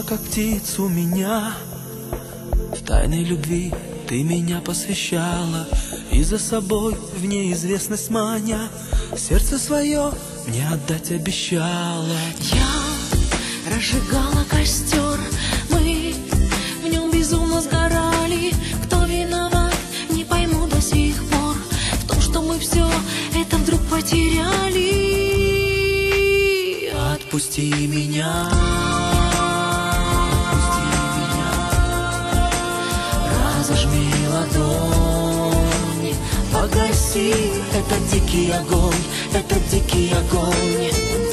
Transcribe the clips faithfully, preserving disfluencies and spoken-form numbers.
как птицу меня. В тайной любви ты меня посвящала, и за собой в неизвестность маня, сердце свое мне отдать обещала. Я разжигала костер, мы в нем безумно сгорали. Кто виноват, не пойму до сих пор, в том, что мы все это вдруг потеряли. Отпусти меня, разожми ладонь, погаси этот дикий огонь, этот дикий огонь.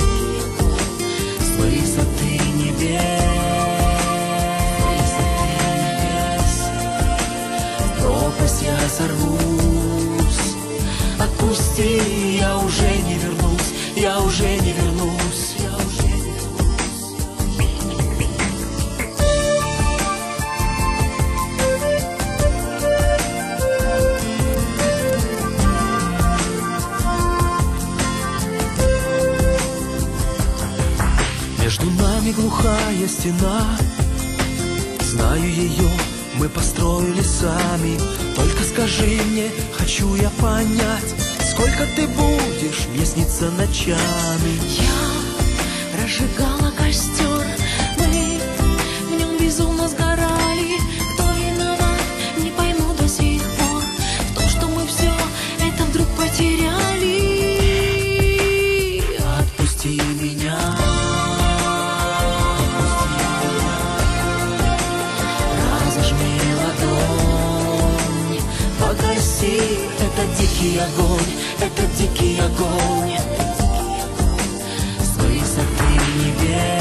С высоты небес в пропасть я сорвусь. Отпусти, я уже не вернусь, я уже не вернусь, я уже не вернусь. Между нами глухая стена, знаю ее, мы построили сами. Только скажи мне, хочу я понять, сколько ты будешь мне сниться ночами. Я разжигала костер, мы в нем безумно сгорали. Кто виноват, не пойму до сих пор, в том, что мы все это вдруг потеряли. Отпусти меня, разожми ладонь, погаси этот дикий огонь, этот дикий огонь. С высоты небес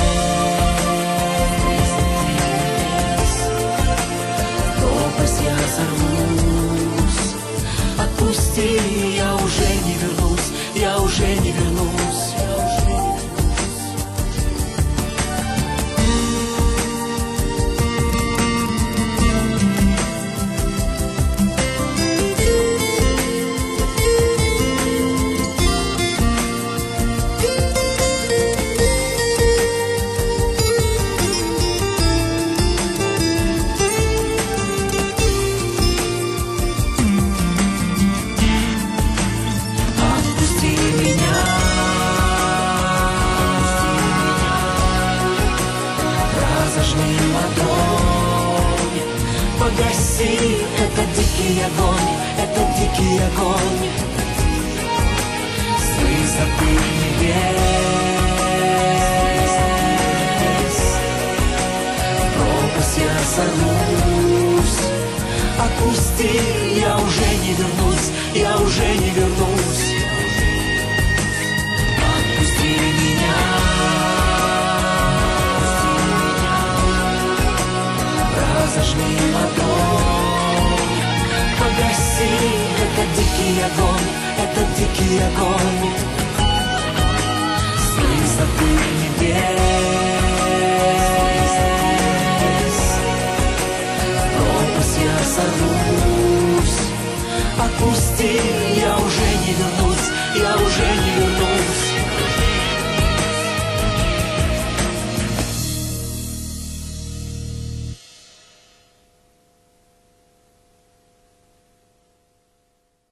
в пропасть я сорвусь. Отпусти, я уже не вернусь, я уже не вернусь, я уже не вернусь. Разожми ладонь, погаси этот дикий огонь, этот дикий огонь. С высоты небес в пропасть я сорвусь. Отпусти, я уже не вернусь, я уже не вернусь. Отпусти меня, разожми ладонь, погаси этот дикий огонь, этот дикий огонь. С высоты небес в пропасть я сорвусь. Отпусти,